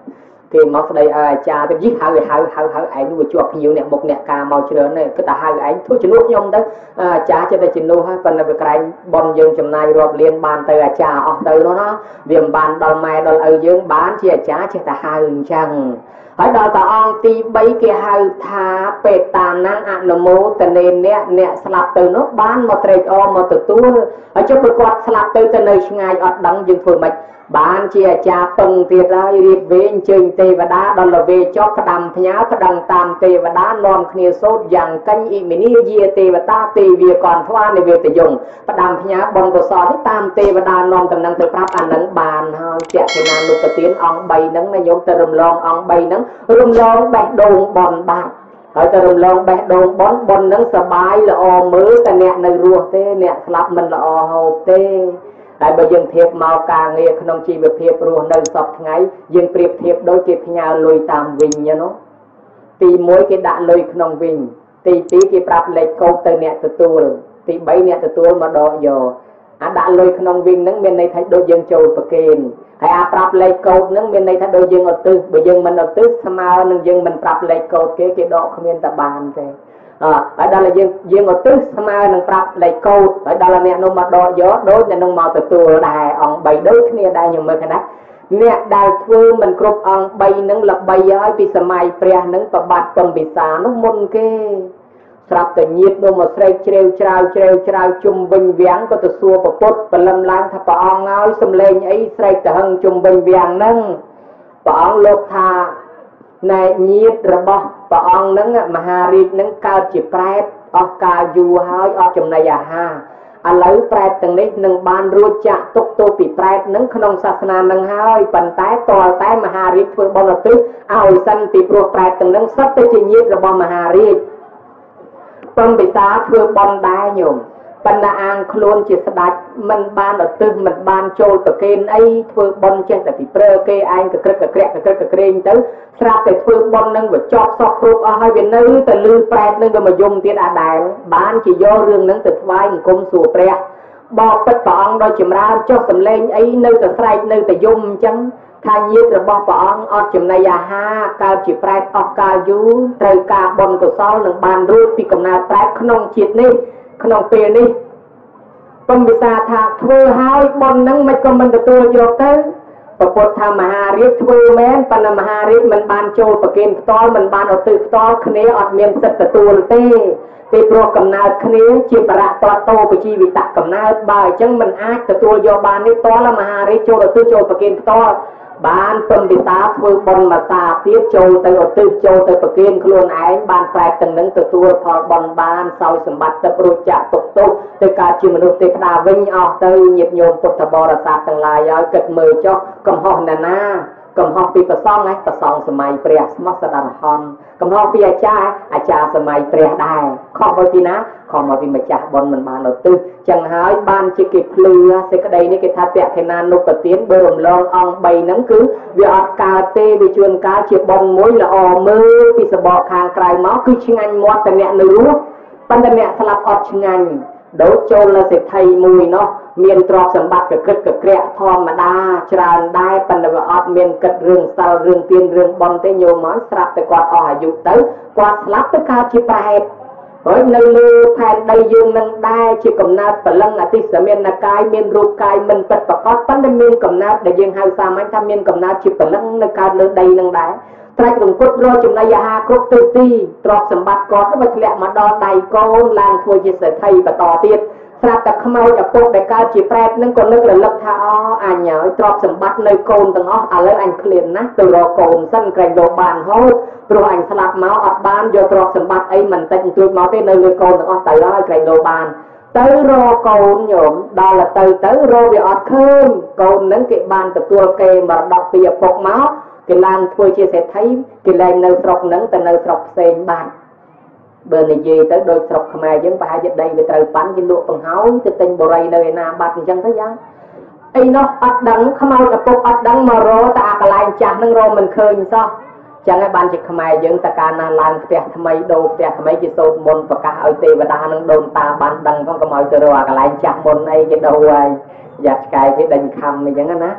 គេមកស្ដីឲ្យអាចារ្យទៅយីហៅហៅហៅហៅឯងនោះជាប់ភ្ញៀវអ្នកមុខអ្នកការមកច្រើននេះគឺតែហៅឯងធ្វើជំនួសខ្ញុំទៅអាចារ្យចិត្តតែជំនួសហើយប៉ុន្តែវាក្រែងបនយើងចំណាយរាប់លានបានទៅអាចារ្យអស់ទៅនោះណាវាមិនបានដល់ម៉ែដល់ឪយើងបានជាអាចារ្យចេះតែហៅអញ្ចឹងហើយដល់តអង្គទី3គេហៅថាបេតានអនុមោទនេអ្នកអ្នកស្លាប់ទៅនោះបានមកត្រេកអរមកទទួលហើយចុះប្រគាត់ស្លាប់ទៅទៅនៅឆ្ងាយអត់ដឹងយើងធ្វើម៉េចបានជាអាចារ្យពឹងទៀតហើយរៀបវេអញ្ជើញទេវតាដល់លវេចប់ផ្ដាំផ្ញើប្តឹងតាមទេវតានាំគ្នាសូត្រយ៉ាងកញ្ញអ៊ីមីនីយាទេវតាទេវាកនធ្វានិវេតយងផ្ដាំផ្ញើបុណ្យកុសលនេះតាមទេវតានាំតំណែងទៅប្រាប់អានឹងបានហើយជាកេណានុប្រទានអង្គ3ហ្នឹងណាញោមទៅរំលងអង្គ3ហ្នឹងរំលងបេះដូងបនបាត់ហើយទៅរំលងបេះដូងបនបនហ្នឹងសបាយល្អមើលតែអ្នកនៅរស់ទេអ្នកស្លាប់មិនល្អហូបទេតែបើយើងធៀបមកការងារក្នុងជីវភាពរស់នៅសពថ្ងៃយើងប្រៀបធៀបដូចគេផ្ញើលុយតាមវិញណាទី1គេដាក់លុយក្នុងវិញទី2គេប្រាប់លេខកូដទៅអ្នកទទួលទី3អ្នកទទួលមកដកយកអាដាក់លុយក្នុងវិញហ្នឹងមានន័យថាដូចយើងចូលប្រគេនហើយអាប្រាប់លេខកូដហ្នឹងមានន័យថាដូចយើងឧទ្ទិសបើយើងមិនឧទ្ទិសស្មើនឹងយើងមិនប្រាប់លេខកូដគេគេដកគ្មានតែបានទេអើហើយដល់យើងយើងឧទ្ទិសស្មើនឹងប្រាប់លេខកូដហើយដល់អ្នកនោះមកដកយកដូចអ្នកនោះមកទទួលដែរអង្គ3ដូចគ្នាដែរខ្ញុំមើលឃើញណាអ្នកដែលធ្វើមិនគ្រប់អង្គ3ហ្នឹងល្បីហើយពីសម័យព្រះហ្នឹងប្របាទពំពិសានោះមុនគេស្រាប់តែញាតនោះមកស្រែកជ្រាវច្រាវជ្រាវច្រាវជុំវិញវាំងក៏ទៅសួរប្រពុតបលឹមឡើងថាព្រះអង្គហើយសំលេងអីស្រែកទៅហឹងជុំវិញវាំងហ្នឹងព្រះអង្គលោកថាណែញាតរបស់ព្រះអង្គហ្នឹងមហារាជហ្នឹងកើតជាប្រែតអស់កាលយូរហើយអត់ចំណីអាហារឥឡូវប្រែតទាំងនេះនឹងបានរួចចាក់ទុកទោសពីប្រែតហ្នឹងក្នុងសាសនាហ្នឹងហើយប៉ុន្តែតលតែមហារាជធ្វើបុណ្យឧទ្ទិសឲ្យសិនពីព្រោះប្រែតទាំងហ្នឹងសុទ្ធតែជាញាតរបស់មហារាជពំពិសាធ្វើបុណ្យដែរញោមបណ្ដាអាងខ្លួនជាស្ដេចមិនបានឧទ្ទិសមិនបានចូលប្រគេនអីធ្វើបុណ្យចេះតែពីព្រើគេឯងកក្រឹកកក្រែកកក្រឹកកក្រែងទៅស្រាប់តែធ្វើបុណ្យនឹងវាចប់សពគ្រប់អស់ហើយវានៅតែលឺប្រែតនឹងវាមកយំទៀតអាដែលបានជាយករឿងនឹងទៅថ្វាយអង្គមសួរព្រះបបពិតព្រះអង្គដោយចម្រើនចុះសម្លេងអីនៅតែស្រែកនៅតែយំអញ្ចឹងថាញាតិរបស់ព្រះអង្គអត់ចំណីអាហារកើតជាប្រែតអស់កាលយូរត្រូវការបុណ្យកុសលនឹងបានរួចពីកំណើតប្រែតក្នុងជាតិនេះក្នុងពេលនេះពំពិសាថាធ្វើហើយបុណ្យនឹងមិនក៏មិនទទួលយកទៅប្រពុតថាមហារាជធ្វើមែនប៉ុន្តែមហារាជមិនបានចូលប្រគេនផ្ទាល់មិនបានឧទ្ទិសផ្ទាល់គ្នាអត់មានសិទ្ធិទទួលទេពីព្រោះកំណើតគ្នាជាបរៈតតោបជីវិតកំណើតបើអញ្ចឹងមិនអាចទទួលយកបាននេះតលមហារាជចូលឧទ្ទិសចូលប្រគេនផ្ទាល់បានពំពិសាធ្វើបុណ្យមកសាទៀតចូលទៅឧទ្ទិសចូលទៅប្រគេនខ្លួនឯងបានប្រែកទាំងនឹងទទួលផលបុណ្យបានសោយសម្បត្តិទឹករួចចាក់ទុកទុកទៅកើតជាមនុស្សទេវតាវិញអស់ទៅញាតិញោមពុទ្ធបរិស័ទទាំងឡាយឲ្យគិតមើលចុះកំហុសណាណាកំហុសពីប្រសងឯងប្រសងសម័យព្រះស្មោះសដរហនកំហុសពីអាចារ្យអាចារ្យសម័យព្រះដែរខុសមកពីណាខុសមកពីម្ចាស់បុណ្យមិនបានឧទ្ទិសចឹងហើយបានជាគេភ្លឺសេចក្តីនេះគេថាតក្កិណានុប្រទានបើរំលងអង្គ3ហ្នឹងគឺវាអត់កើតទេវាជួនកាលជាបុណ្យមួយល្អមើលពីសបកខាងក្រៅមកគឺឆ្ងាញ់មាត់តែអ្នកនៅរស់ប៉ុន្តែអ្នកស្លាប់អត់ឆ្ងាញ់ដូចចូលនៅសេដ្ឋីមួយនោះមានទ្រព្យសម្បត្តិកក្រឹកកក្រែកធម្មតាច្រើនដែរប៉ុន្តែវាអត់មានគិតរឿងសិលរឿងទានរឿងបុណ្យទេញោមមកស្រាប់តែគាត់អស់អាយុទៅគាត់ស្លាប់ទៅកើតជាប្រែតហើយនៅលើផែនដីយើងនឹងដែរជាកំណើតបលឹងអតិសមានកាយមានរូបកាយមិនពិតប្រកបប៉ុន្តែមានកំណើតដែលយើងហៅសាមញ្ញថាមានកំណើតជាបលឹងនៅកើតលើដីនឹងដែរត្រាច់រង្គត់រកចំណីអាហារគ្រប់ទិសទីទ្រព្យសម្បត្តិគាត់ទៅធ្លាក់មកដល់ដៃកូនឡើងធ្វើជាសេដ្ឋីបន្តទៀតស្រាប់តែខ្មោចឪពុកដែលកើតជាប្រែតនឹងក៏នឹករលឹកថាអូអញហើយទ្រព្យសម្បត្តិនៅកូនទាំងអស់ឥឡូវអញឃ្លានណាស់ទៅរកកូនសិនក្រែងលោកបានហូតព្រោះអញស្លាប់មកអត់បានយកទ្រព្យសម្បត្តិអីមិនតិចបន្តួចមកទេនៅលើកូនទាំងអស់ទៅហើយក្រែងលោកបានទៅរកកូនញោមដល់ទៅទៅរកវាអត់ឃើញកូននឹងគេបានទទួលគេមរតកពីឪពុកមកគេឡើងធ្វើជាសេដ្ឋីគេលែងនៅស្រុកហ្នឹងទៅនៅស្រុកផ្សេងបានបើនិយាយទៅដូចស្រុកខ្មែរយើងប្រហែលជាដីវាត្រូវប៉ាន់គេលក់បង្ហើយទៅទិញបរិយនៅឯណាបាត់អញ្ចឹងទៅយ៉ាងអីនោះអត់ដឹងខ្មោចឪពុកអត់ដឹងមករកតែអាកន្លែងចាស់ហ្នឹងរកមិនឃើញសោះចឹងហើយបានជាខ្មែរយើងតកាលណាឡើងផ្ទះថ្មីដូរផ្ទះថ្មីគេសូត្រមន្តប្រកាសឲ្យទេវតានឹងដូនតាបានដឹងផងកុំឲ្យទៅរកអាកន្លែងចាស់មុនអីគេដូរហើយយ៉ាត់ឆ្កែគេដេញខំអញ្ចឹងណា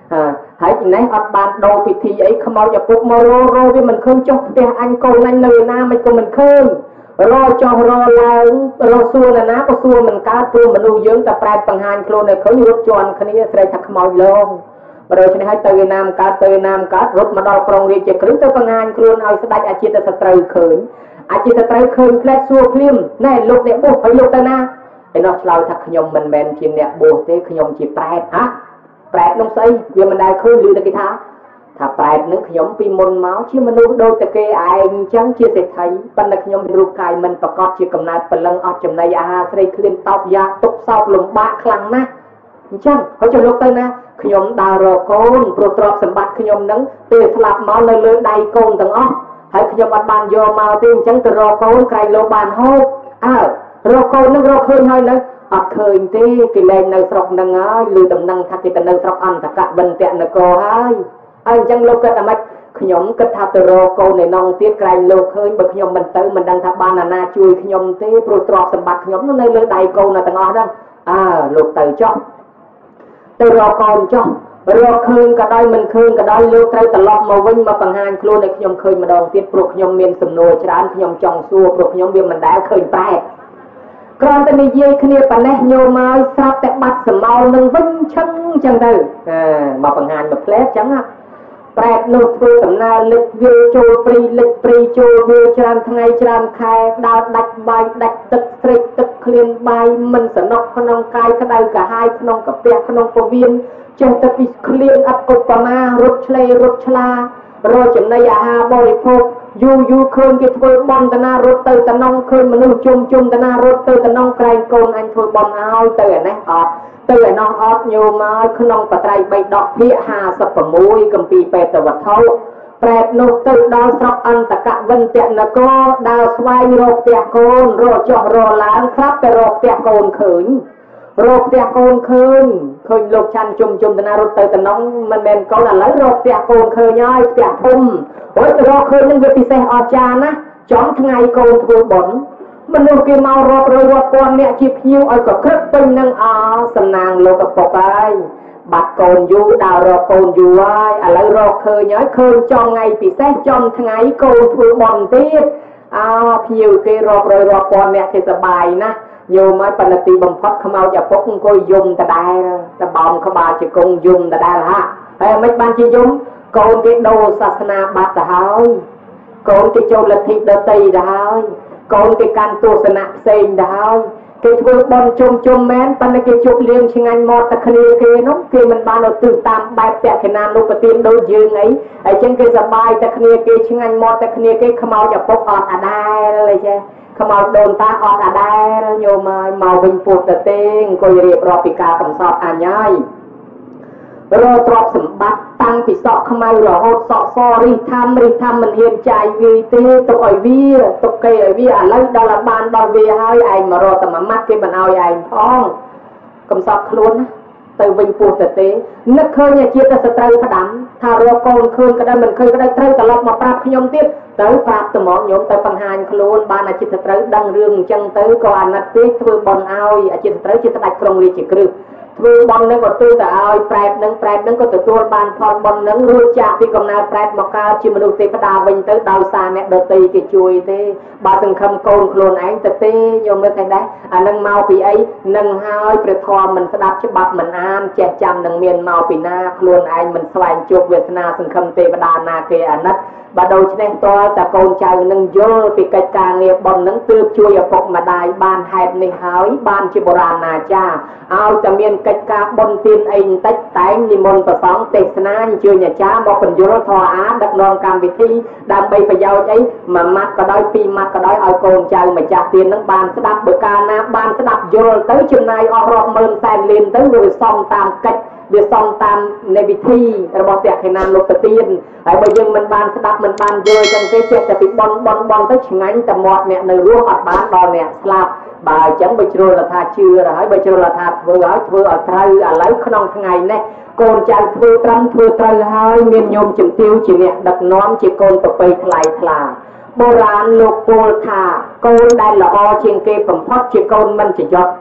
ហើយចំណេះអត់បានដូរពិធីអីខ្មោចឪពុកមករោវាមិនឃើញចុះផ្ទះអញកូនអញនៅណាមិនក៏មិនឃើញរោចុះរោឡើងរោសួរណាណាក៏សួរមិនកើតព្រោះមនុស្សយើងតែប្រែបង្ហាញខ្លួនឲ្យឃើញរត់ជន់គ្នាស្រែកថាខ្មោចលងបើដូច្នេះហើយទៅវៀតណាមកើតទៅវៀតណាមកើតរត់មកដល់ក្រុងរាជក្រឹសទៅបង្ហាញខ្លួនឲ្យស្ដេចអាជាតសត្រូវឃើញអាជាតត្រូវឃើញផ្លែសួរភ្លាមណែលោកអ្នកបួសហើយលោកទៅណាឯនោះឆ្លើយថាខ្ញុំមិនមែនជាអ្នកបួសទេខ្ញុំជាប្រែតហ៎ប្រែតនោះស្អីវាមិនដែលឃើញឮតែគេថាថាប្រែតនឹងខ្ញុំពីមុនមកជាមនុស្សដូចតែគេឯងអញ្ចឹងជាសេដ្ឋីប៉ុន្តែខ្ញុំរូបកាយមិនប្រកបជាកំណើតព្រលឹងអត់ចំណីអាហារស្រីឃ្លានតោកយ៉ាទុកសោកលំបាកខ្លាំងណាស់អញ្ចឹងហើយចុះលោកទៅណាខ្ញុំដើររកកូនព្រោះទ្រព្យសម្បត្តិខ្ញុំនឹងពេលស្លាប់មកនៅលើដៃកូនទាំងអស់ហើយខ្ញុំអត់បានយកមកទេអញ្ចឹងទៅរកកូនក្រែងលោកបានហូបអើរកកូននឹងរកឃើញហើយនៅអត់ឃើញទេគេលែងនៅស្រុកនឹងហើយឮដំណឹងថាគេទៅនៅស្រុកអន្តកវិន្ទនគរហើយហើយអញ្ចឹងលោកគិតថាម៉េចខ្ញុំគិតថាទៅរកកូននៅនងទៀតក្រែងលោកឃើញបើខ្ញុំមិនទៅមិនដឹងថាបានអាណាជួយខ្ញុំទេព្រោះទ្រព្យសម្បត្តិខ្ញុំនៅលើដៃកូនទាំងអស់ហ្នឹងអើលោកទៅចុះទៅរកកូនចុះរកឃើញក៏ដោយមិនឃើញក៏ដោយលោកត្រូវត្រឡប់មកវិញមកបង្ហាញខ្លួនឲ្យខ្ញុំឃើញម្ដងទៀតព្រោះខ្ញុំមានសំណួរច្រើនខ្ញុំចង់សួរព្រោះខ្ញុំវាមិនដែលឃើញប្រែតគ្រាន់តែនិយាយគ្នាប៉ុណ្ណេះញោមមកស្រាប់តែបាត់សមោលនឹងវិញឈឹងអញ្ចឹងទៅមកបង្ហាញមកផ្លែអញ្ចឹងប្រែតនោះធ្វើដំណើរលិចវាចូលព្រីលិចព្រីចូលវាច្រើនថ្ងៃច្រើនខែដើរដាច់បាយដាច់ទឹកស្រេកទឹកឃ្លានបាយមិនសនុកក្នុងកាយក្តៅកាហាយក្នុងកាពះក្នុងពោះវៀនចេះតែពីឃ្លានអត់ឧបមារត់ឆ្លេរត់ឆ្លារកចំណីអាហារបរិភោគយូរយូរឃើញគេធ្វើបន់តាណារត់ទៅតំណងឃើញមនុស្សជុំជុំតាណារត់ទៅតំណងក្រែងកូនអញធ្វើបន់ឲ្យទៅឯនេះអត់ទៅឯនោះអត់ញោមមកក្នុងបត្រៃបីដកភាគហាសិប៦គម្ពីរបេតវត្ថុប្រែតនោះទៅដល់ស្រុកអន្តកវិន្ទនគរដើរស្វែងរកផ្ទះកូនរកចុះរកឡើងស្រាប់តែរកផ្ទះកូនឃើញរកផ្ទះកូនឃើញឃើញលោកច័ន្ទជុំជុំតាណារត់ទៅតំណងមិនមែនកូនឥឡូវរកផ្ទះកូនឃើញហើយផ្ទះធំអូយទៅរកឃើញនឹងវាពិសេសអស្ចារ្យណាស់ចំថ្ងៃកូនធ្វើបុណ្យមនុស្សគេមករករយរាប់ពាន់អ្នកជាភ្ញៀវឲ្យក៏ក្រឹកពេញនឹងអសំណាងលោកឪពុកហើយបាត់កូនយូរដើររកកូនយូរហើយឥឡូវរកឃើញហើយឃើញចំថ្ងៃពិសេសចំថ្ងៃកូនធ្វើបុណ្យទៀតអើភ្ញៀវគេរករយរាប់ពាន់អ្នកគេសប្បាយណាស់ញោមឲ្យបណ្ឌិតបំផុតខ្មោចឪពុកអង្គុយយំដដែលតបោមក្បាលជាគង់យំដដែលហាហើយមិនបានជាយំកូនគេដូរសាសនាបាត់ទៅហើយកូនគេចូលលទ្ធិដតីទៅហើយកូនគេកាន់ទស្សនៈផ្សេងទៅហើយគេធ្វើបន់ជុំជុំមែនប៉ុន្តែគេជប់លៀងឆ្ងាញ់មកតែគ្នាគេនោះគេមិនបានទៅទិសតាមបែបតក្កណានុបទានដូចយើងអីហើយចឹងគេសប្បាយតែគ្នាគេឆ្ងាញ់មកតែគ្នាគេខ្មោចឪពុកអត់អាដែលអីចេះខ្មោចដូនតាអត់អាដែលញោមហើយមកវិញពោះទៅទេអង្គុយរៀបរាប់ពីការកំសត់អញហើយរកទ្រព្យសម្បត្តិតាំងពីសក់ខ្មៅរហូតសក់សរិះធម្មរិះធម្មមិនហ៊ានចាយវាទេទុកឲ្យវាទុកគេឲ្យវាឥឡូវដល់ឲ្យបានដល់វាហើយឯងមករកតែមួយម៉ាត់គេមិនឲ្យឯងផងកំសត់ខ្លួនណាទៅវិញពោះទៅទេនឹកឃើញជាតែសត្រូវផ្ដាំថារកកូនឃើញក្តីមិនឃើញក្តីត្រូវត្រឡប់មកប្រាប់ខ្ញុំទៀតទៅប្រាប់ត្មងញោមទៅបង្ហាញខ្លួនបានអាចិតត្រូវដឹងរឿងអញ្ចឹងទៅក៏អាណិតពេកធ្វើបន់ឲ្យអាចិតត្រូវជាស្ដេចក្រុងរាជក្រឹសធ្វើបន់នឹងក៏ទូទៅឲ្យប្រែតនឹងប្រែតនឹងក៏ទទួលបានផលបន់នឹងរួចចាកពីកំណើតប្រែតមកកើតជាមនុស្សទេវតាវិញទៅដោយសារអ្នកដតីគេជួយទេបើសង្ឃឹមកូនខ្លួនឯងទៅទេញោមមើលឃើញដែរអានឹងមកពីអីនឹងហើយព្រះធម៌មិនស្ដាប់ច្បាប់មិនអានចេះចាំនឹងមានមកពីណាខ្លួនឯងមិនស្វែងជោគវាសនាសង្ឃឹមទេវតាណាគេអាណិតបើដូច្នេះតើតើកូនចៅនឹងយល់ពីកិច្ចការងារបន់នឹងទើបជួយឪពុកម្ដាយបានហេតុនេះហើយបានជាបុរាណាចារ្យឲ្យតែមានកិច្ចការបន់ទានអីបន្តិចតែងនិមន្តព្រះសង្ឃទេសនាអញ្ជើញអាចារ្យមកបញ្យល់ធម៌អាដឹកនាំកម្មវិធីដើម្បីប្រយោជន៍អីមួយម៉ាត់ក៏ដោយពីរម៉ាត់ក៏ដោយឲ្យកូនចៅម្ចាស់ទាននឹងបានស្ដាប់បើកាលណាបានស្ដាប់យល់ទៅចំណាយអស់រាប់ម៉ឺនសែនលានទៅវាសំតាមកិច្ចវាសំតាមនៃវិធីរបស់តក្កណានុបទានហើយបើយើងមិនបានស្ដាប់មិនបានយល់ចឹងទេចេះតែពីបន់បន់បន់ទៅឆ្ងាញ់តែមាត់អ្នកនៅរស់អត់បានដល់អ្នកស្លាប់បើអញ្ចឹងបើជ្រុលថាជឿទៅហើយបើជ្រុលថាធ្វើហើយធ្វើឲ្យត្រូវឥឡូវក្នុងថ្ងៃនេះកូនចៅធ្វើត្រឹមធ្វើត្រូវហើយមានញោមជំទាវជាអ្នកដឹកនាំជាកូនប្រពៃថ្លៃថ្លាបុរាណលោកពោលថាកូនដែលល្អជាងគេបំផុតជាកូនមិនចយត់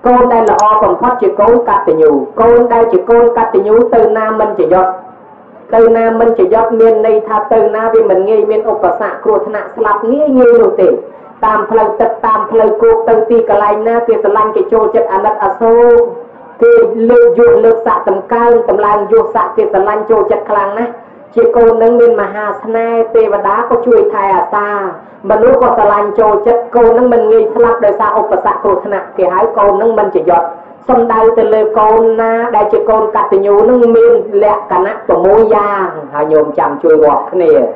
con đây là o còn thoát chỉ con cắt tình nhủ con đây chỉ con cắt tình nhủ từ nam mình chỉ giọt từ nam mình chỉ giọt miền này tha từ nam vì mình nghe miền ốc và xạ cột nặng slap nghe nghe đầu tiên tam phơi tật tam phơi cuộc từ ti cả lại na kia sờ lanh cái trôi chất anh đất aso kia lược dụ lược xạ tầm cao tầm lang dụ xạ kia sờ lanh trôi chất khlang na chỉ con nâng miền Maha Snai tê và đá có chui thai à xa mà lúc có sờ lanh trôi chất con nâng mình nghe slap đời xa ốc và xạ cột nặng kia hái con nâng mình chỉ giọt xong đây từ lời con na đây chỉ con cắt từ nhú nâng miền lẹ cả nát của môi giang hai nhôm chạm chui gọt cái này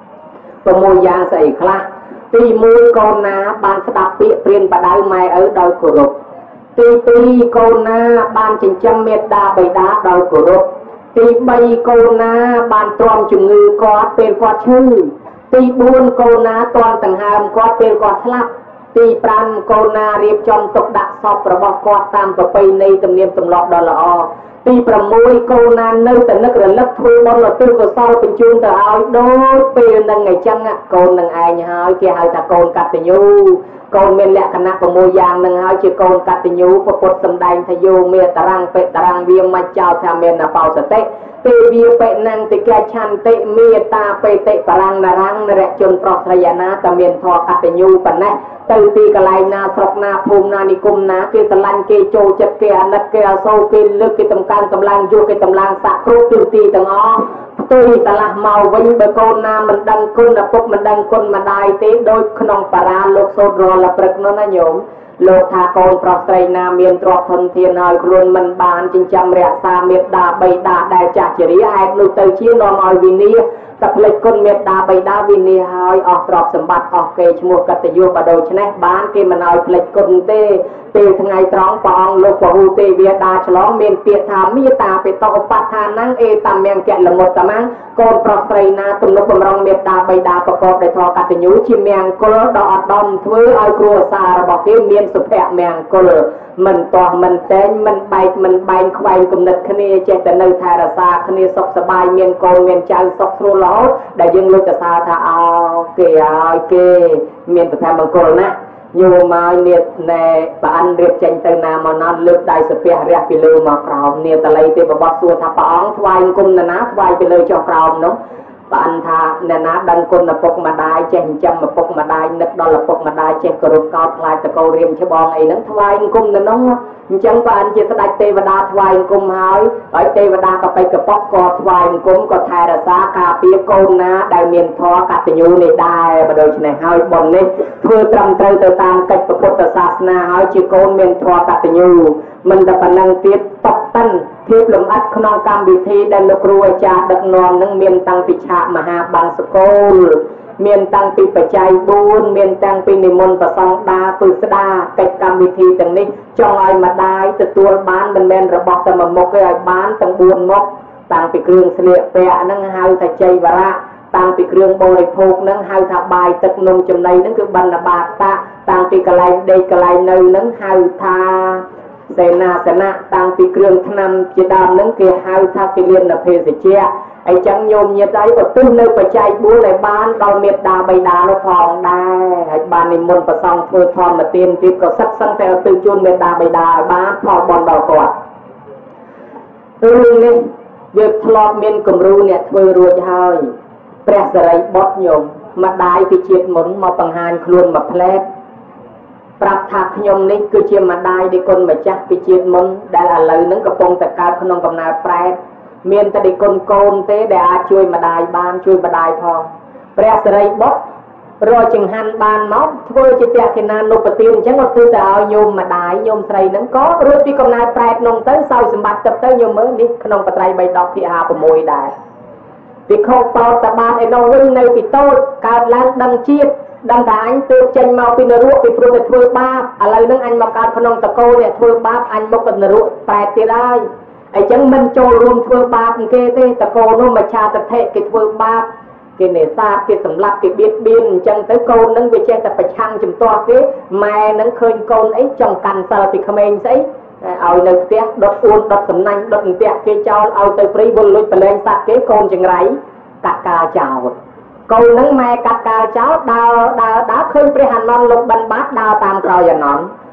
của môi giang sậy khlaตีมือกอนนาบานสดับเปียเปลี่ยนปะได้ไม่เออดอยกุรุตีตีกอนนาบานจิงจำเมตดาใบดาดอยกุรุตีใบกอนนาบานตรอมจุงือกอดเป็นกอดชื่อตีบุญกอนนาตอนต่างหามกอดเป็นกอดสลับตีปรันกอนนาเรียบจอมตกดักสอบประบอกกอดตามประเพณีตำเนียมตำลอกดอลลอตีประมวยกอนนาเนื้อแต่นึกระลึกทุยบอลเราตื้อก็เศร้าเป็นจูนแต่เอาโดยเป็นนังไงจังอ่ะกอนนังไอ้เนี่ยเกี่ยหายแต่กอนกัดแต่ยูกอนเมลแหละคณะประมวยยางนังหายจีกอนกัดแต่ยูพอปดสำได้ทะยูเมียตรังเป็ดตรังเวียงมาเจ้าทำเมียนาเปาสเตะเปเวียเป็ดนังติแกชันเตะเมียตาเปเตะตรังนารังนั่นแหละจนปลอกระยานาตะเมียนทอกัดแต่ยูปันนะตือตีกลายนาสกนาภูมินานิกุมนาเกสลันเกโจจัดเกอนัดเกอโซเกลึกเกตำการตำลังโยเกตำลังสะครุตือตีต่างอ้อตุยสละเมาวิ่งเบโกนามันดังกุนระปกมันดังกุนมาได้เตโดยขนมปาราโลกโซดรอละปรึกนนโยมโลธากรปรสไตรนาเมียนตรอกทนเทียนหอยครุนมันบานจิงจำเรียซาเมียดาใบดาได้จากจริยาลูเตอร์ชี้นอนออยวินีตักเล็กคนเมียดาใบดาวินีหอยออกตรอกสมบัติออกเกชมัวกัตยูบดโดชนะบ้านเกมันเอาเล็กคนเตเตทั้งไงตรองปองโลกหูเตเวียดาฉลองเมียนเปียธามีตาไปตอกปัทานังเอตามเมียงแกะละหมดตะมังกรปรสไตรนาตุนกบำรองเมียดาใบดาประกอบได้ทอกัตยูชิเมียงกลดอดดอมทวีเอาครัวซาระบอกเกเมียนสุแพะเมียงกลมันตัวมันเต้นมันใบมันใบควายกุมนัดคณีเจตนาทารสาคณีศกสบายเมียนโกเมียนใจศกสรุล้อได้ยังลูกจะซาทาเอาเกยเกเมียนประธานบังกลนะโยมาเนียในบ้านเรียบเจนเตนามานอนเลือกได้สเปียเรียกไปเลยมากราวเนียตะไลเตบบัดสัวทับปองทวายกุมนะนะทวายไปเลยจอกราวน้องบ้านทาเนนะดันคนมาปกมาได้เจนจำมาปกมาได้นึกดอลปกมาได้เจนกรุบกอดลายตะโกเรียมชบองไอ้นั้นทวายกุมนะน้องจังบ้านเจตได้เทวดาทวายกุมหายไอ้เทวดาก็ไปกระปอกกอดทวายกุมก็ทายรักษาคาเปียโกนนะได้เมียนทอกัตยูนี่ได้มาโดยชนะหายบนนี้เพื่อตรำเตยตามกิจประพุทธศาสนาหายจีโกนเมียนทอกัตยูมันจะพนังเตียตบตั้นเทียบลมอัดขนองกรรมวิธีได้ลูกรวยจากดักนอนนั่งเมียนตังปิชามหาบางสกุลเมียนตังปีปัจจัยบุญเมียนตังปีนิมนต์ประสองดาปุษดากิจกรรมวิธีต่างนี้จองไอมาได้แต่ตัวบ้านมันแมนระบอกแต่มามกไอ้บ้านตังบุญมกตังปีเครื่องเสลียแปะนั่งหายแต่ใจวระตังปีเครื่องบริโภคนั่งหายทับบายตึกนมจำในนั่นคือบรรณบาตตะตังปีกะไลเดกะไลเนยนั่งหายทาเสนาสนะตังปีเครื่องทนำจีดามนั่งเกี่ยหายทากิเลียนเพศเจียไอ้จังโยมเงียใจก็ตื้นเลยปัจจัยบุญในบ้านเราเมียดาใบดาเราทองได้ไอ้บ้านในมณฑประซองเธอทองมาเตียนทิพย์ก็สักสังแต่ตื่นจุนเมียดาใบดาบ้านทองบอลดอกกอดเรื่องนี้เว็บทลอกเมียนกลมรูเนี่ยเธอรวยหายแปรสไลบอสโยมมาได้ไปเชียดหมุนมาปังหานคลุนมาแพลกปรับถักโยมนี่คือเชียมาได้ในคนมาจักไปเชียดหมุนได้อะไรนั่งกระปงแต่การขนมกำนาแปรเมียนแต่เด็กคนโกนเต้ได้อาช่วยมาได้บ้านช่วยมาได้พอแปรสไลบอสรอจึงหันบานเมาส์ช่วยจิตใจขนาดนุปติมฉันก็ตื่นแต่เอาโยมมาได้โยมใส่นั้นก็รู้ที่กำนาแปรนงเต้เศร้าสมบัติจับเต้โยมเมื่อนี้ขนมปะไตรใบดอกที่อาประมวยได้ที่เขาเป่าตะบานไอ้น้องวิ่งในปิโต้การล้างดังเชียดดังแต่อันตัวเจนมาเป็นนรุไปปลุกไปช่วยบ้าอะไรนั่งอันมาการขนมตะโกเนี่ยช่วยบ้าอันมาเป็นนรุแปรตีได้ไอ้จังมันโจรวมช่วยบ้าเกเตตะโกนุ่มมาชาตะเทะกิช่วยบ้าเกเนซาเกสำลักเกเบียดเบียนจังเตโกนนั่งไปเจตะประชังจุ่มตัวเกแม่นั่งเคยโกนไอ้จังกันสารติขมเองใช่เอาในเตี้ยดดอ้วนดดสำนักดดเตี้ยเกเจ้าเอาเตยปรีบนลุยไปแรงสักเกโกนจังไรกัดกาเจ้าโกนนั่งแม่กัดกาเจ้าดาวดาวดาวเคยไปหันนอนลงบันบัดดาวตามกรอยนอน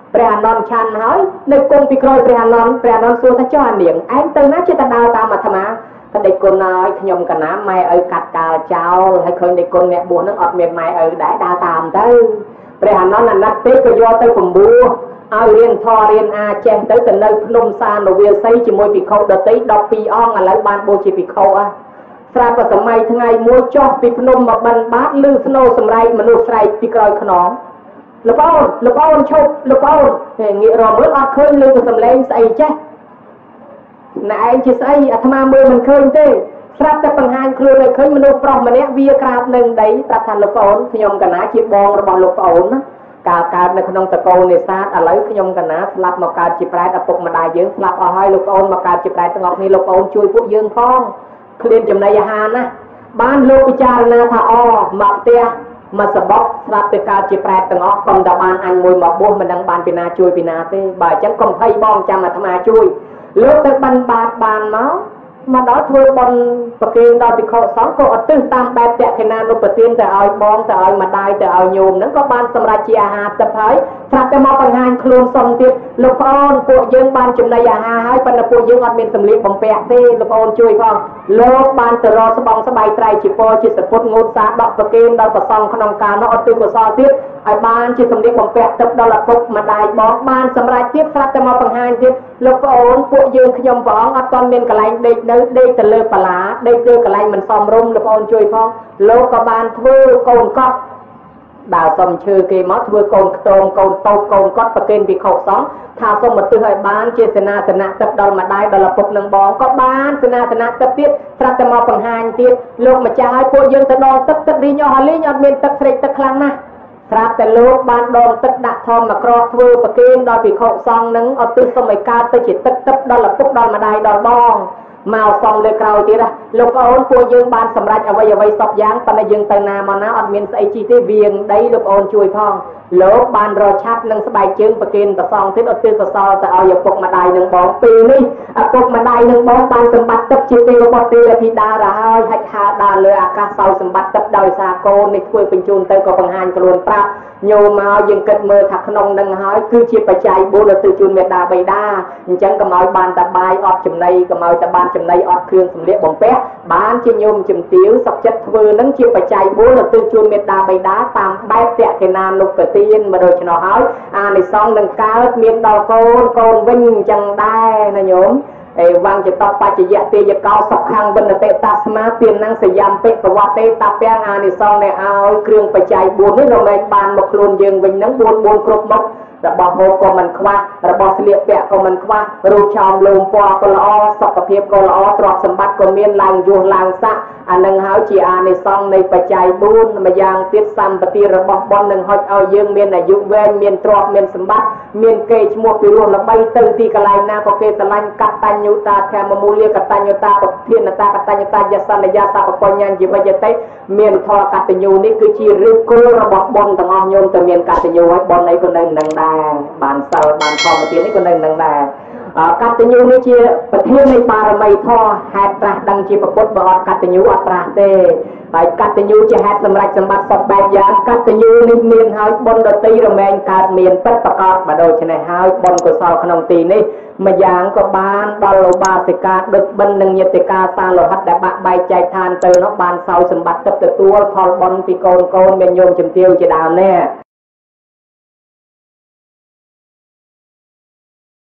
ព្រះអនន្តឆាន់ហើយនៅគង់ពីក្រោយព្រះអនន្តព្រះអនន្តសួរថាចុះអានាងឯងទៅណាចេះតែដើរតាមអាត្មាតែដេកគុណហើយខ្ញុំកណាម៉ែឪកាត់កាលចោលហើយឃើញដេកគុណអ្នកបួសនឹងអត់មានម៉ែឪដែរដើរតាមទៅព្រះអនន្តអាណិតពេកក៏យកទៅពំបួសឲ្យរៀនធម៌រៀនអាចេះទៅទៅនៅភ្នំសានវាសីជាមួយភិក្ខុដទៃដប់ពីរអង្គឥឡូវបានបួសជាភិក្ខុហ่ะស្រាប់តែសម័យថ្ងៃមួយចុះពីភ្នំមកបិណ្ឌបាតឮស្នូសម្រែកមនុស្សស្រែកពីក្រោយខ្នងលោកអូនលោកអូនឈប់លោកអូនងាករមើលអត់ឃើញឮទៅសំឡេងស្អីចេះណែឯងជាស្អីអាត្មាមើលមិនឃើញទេស្រាប់តែបង្ហាញខ្លួនឲ្យឃើញមនុស្សប្រុសម្នាក់វាក្រាបនឹងដីប្រាប់ថាលោកអូនខ្ញុំកណាជាបងរបស់លោកអូនណាកាលកើតនៅក្នុងតកូលនេសាទឥឡូវខ្ញុំកណាស្លាប់មកកើតជាប្រែតឪពុកម្ដាយយើងស្លាប់អស់ហើយលោកអូនមកកើតជាប្រែតទាំងអស់គ្នាលោកអូនជួយពួកយើងផងឃ្លានចំណីអាហារណាបានលោកពិចារណាថាអមកផ្ទះមកសបកស្រាប់តែកើតជាប្រែតទាំងអស់កុំតែបានអញមួយមកបួសមិនដឹងបានពីណាជួយពីណាទេបើអញ្ចឹងកុំភ័យបងចាំអាត្មាជួយលោកទៅបិណ្ឌបាតបានមកមកដល់ធ្វើបន់ប្រគេនដល់ភិក្ខុសង្ឃក៏អត់ទិសតាមបែបតក្កិណានុប្រទានទៅឲ្យបងទៅឲ្យម្ដាយទៅឲ្យញោមហ្នឹងក៏បានសម្រេចជាអាហារទឹកហើយស្រាប់តែមកបង្ហាញខ្លួនសុំទៀតលោកប្អូនពួកយើងបានចំណីអាហារហើយប៉ុន្តែពួកយើងអត់មានសម្លៀកបំពាក់ទេលោកប្អូនជួយផងលោកបានទៅរកស្បង់ស្បៃត្រៃជាពរជាសពុតងូតសាដកប្រគេនដល់ព្រះសង្ឃក្នុងការនោះអត់ទិសកុសលទៀតឲ្យបានជាសម្លៀកបំពាក់ទឹកដល់ឪពុកម្ដាយបងបានសម្រេចទៀតស្រាប់តែមកបង្ហាញទៀតលោកប្អូនពួកយើងខ្ញុំព្រះអង្គអត់ទាន់មានកន្លែងដេកនៅដេកទៅលើបាឡាដេកលើកន្លែងមិនសមរម្យលោកប្អូនជួយផងលោកក៏បានធ្វើកូនកត់ដើរសុំឈើគេមកធ្វើកូនខ្ទងកូនតូចកូនកត់ប្រគេនភិក្ខុសង្ឃថាសូមមកទិសឲ្យបានជាសេនាសនៈទឹកដល់ម្ដាយដល់ឪពុកនឹងបងក៏បានសេនាសនៈទឹកទៀតស្រាប់តែមកបង្ហាញទៀតលោកម្ចាស់ឲ្យពួកយើងទៅដងទឹកទឹករីញអស់ហើយលេងអត់មានទឹកស្រេកទឹកខ្លាំងណាស់ស្រាប់តែលោកបានដងទឹកដាក់ធម្មមកក្រោះធ្វើប្រគេនដល់ភិក្ខុសង្ឃនឹងអត់ទិសសូមឲ្យកើតទៅជាទឹកទឹកដល់ឪពុកដល់ម្ដាយដល់បងមកសំលើក្រោយទៀតណាលោកប្អូនពួកយើងបានសម្រេចអ្វីអ្វីសពយ៉ាងប៉ុន្តែយើងទៅណាមកណាអត់មានស្អីជីទេវៀងដីលោកប្អូនជួយផងលោកបានរកឆាប់នឹងស្បែកជើងប្រគេនប្រសងទៀតអត់ទិសកសលទៅឲ្យឪពុកម្ដាយនឹងបងពេលនេះឪពុកម្ដាយនឹងបងបានសម្បត្តិទឹកជាទេវបុត្រទេវធីតាទៅហើយហិចហាដើរលើអាកាសសោយសម្បត្តិទឹកដោយសារកូននេះធ្វើបញ្ជូនទៅក៏បង្ហាញខ្លួនប្រាប់ញោមមកយើងគិតមើលថាក្នុងនឹងហើយគឺជាបច្ច័យបួនទៅជូនមេដាបៃតាអញ្ចឹងកុំឲ្យបានតែបាយអត់ចំណីកុំឲ្យតែបានចំណីអត់គ្រឿងសម្លៀកបំពាក់បានជាញោមជំទាវសុខចិត្តធ្វើនឹងជាបច្ច័យបួនទៅជូនមេដាបៃតាតាមបែបតក្កិណានុប្រទានមកដូច្នោះហើយអានិសង្ឃនឹងកើតមានដល់កូនកូនវិញអញ្ចឹងដែរណាញោមអេវងចតបច្ចយៈទេយកោសុខੰវិនតេតាស្មាទាននឹងសយំពេប្រវត្តិតាពាំងអានិសង្ឃនេះឲ្យគ្រឿងបច្ច័យបួននេះរមែងបានមកខ្លួនយើងវិញនឹងបួនបួនគ្រប់មករបស់ហូបក៏មិនខ្វះរបស់ស្លៀកពាក់ក៏មិនខ្វះរូបឆោមលោមពណ៌ក៏ល្អសុខភាពក៏ល្អទ្រព្យសម្បត្តិក៏មានឡើងយសឡើងស័កអានឹងហើយជាអានិសង្ឃនៃបច្ច័យបួនម្យ៉ាងទៀតសម្បត្តិរបស់បុណ្យនឹងហុចឲ្យយើងមានអាយុវែងមានទ្រព្យមានសម្បត្តិមានកេរ្តិ៍ឈ្មោះពីរស់ល្បីទៅទីកន្លែងណាក៏គេស្រឡាញ់កតញ្ញូតាធម្មមូលាកតញ្ញូតាប្រធានតាកតញ្ញូតាយសន្យាសពបញ្ញជីវយតិមានធម៌កតញ្ញូនេះគឺជាឫសគល់របស់បុណ្យទាំងអស់ញោមតែមានកតញ្ញូហើយបុណ្យអីក៏នៅនឹងដែរបានសិលបានធម្មទាននេះក៏នៅនឹងដែរកតញ្ញូនេះជាប្រធាននៃបារមីធម៌ហេតុត្រាស់ដឹងជាពុទ្ធបើអត់កតញ្ញូអត់ត្រាស់ទេហើយកតញ្ញូជាហេតុសម្រាប់សម្បត្តិសពបែបយ៉ាងកតញ្ញូនេះមានហើយបុណ្យដតីរមែងកើតមានពិតប្រកបបើដូច្នេះហើយបុណ្យកុសលក្នុងទីនេះម្យ៉ាងក៏បានដល់ឧបាសិកាដឹកបិណ្ឌនិងញាតិកាសាលោហិតដែលបាក់បែកចែកឋានទៅនោះបានសោយសម្បត្តិទឹកទទួលផលបុណ្យពីកូនកូនមានញោមជំទាវជាដើមនេះ